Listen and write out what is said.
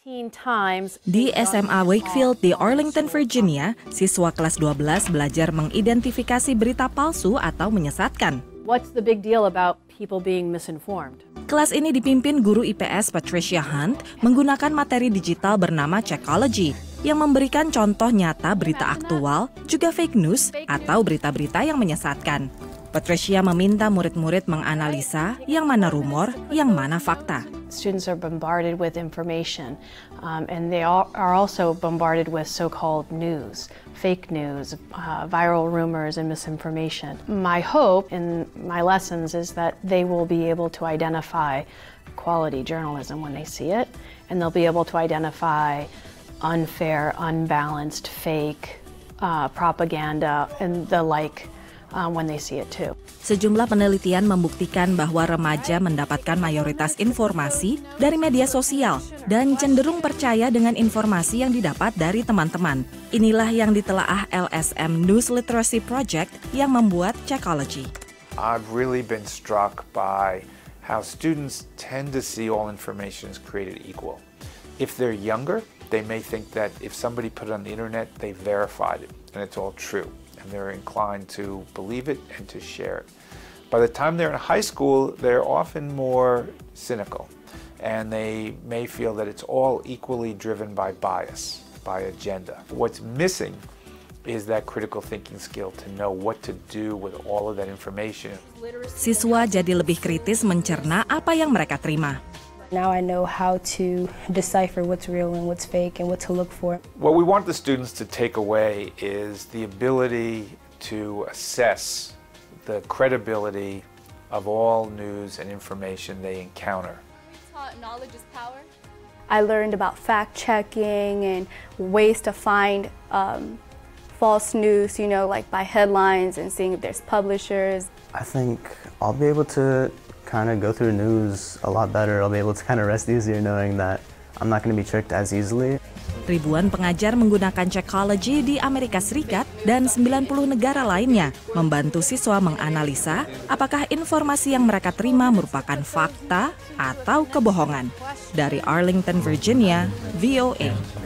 Di SMA Wakefield di Arlington, Virginia, siswa kelas 12 belajar mengidentifikasi berita palsu atau menyesatkan. What's the big deal about people being misinformed? Kelas ini dipimpin guru IPS Patricia Hunt menggunakan materi digital bernama Checkology yang memberikan contoh nyata berita aktual, juga fake news atau berita-berita yang menyesatkan. Patricia meminta murid-murid menganalisa yang mana rumor, yang mana fakta. Students are bombarded with information, and they are also bombarded with so-called news, fake news, viral rumors and misinformation. My hope in my lessons is that they will be able to identify quality journalism when they see it, and they'll be able to identify unfair, unbalanced, fake propaganda and the like when they see it too. Sejumlah penelitian membuktikan bahwa remaja mendapatkan mayoritas informasi dari media sosial dan cenderung percaya dengan informasi yang didapat dari teman-teman. Inilah yang ditelaah LSM News Literacy Project yang membuat Checkology. I've really been struck by how students tend to see all information as created equal. If they're younger, they may think that if somebody put it on the internet, they verified it and it's all true. And they're inclined to believe it and to share it. By the time they're in high school, they're often more cynical, and they may feel that it's all equally driven by bias, by agenda. What's missing is that critical thinking skill to know what to do with all of that information. Siswa jadi lebih kritis mencerna apa yang mereka terima. Now I know how to decipher what's real and what's fake and what to look for. What we want the students to take away is the ability to assess the credibility of all news and information they encounter. Knowledge is power. I learned about fact-checking and ways to find false news, like by headlines and seeing if there's publishers. I think I'll be able to kind of go through news a lot better. I'll be able to kind of rest easier knowing that I'm not going to be tricked as easily. Ribuan pengajar menggunakan Checkology di Amerika Serikat dan 90 negara lainnya membantu siswa menganalisa apakah informasi yang mereka terima merupakan fakta atau kebohongan. Dari Arlington, Virginia, VOA.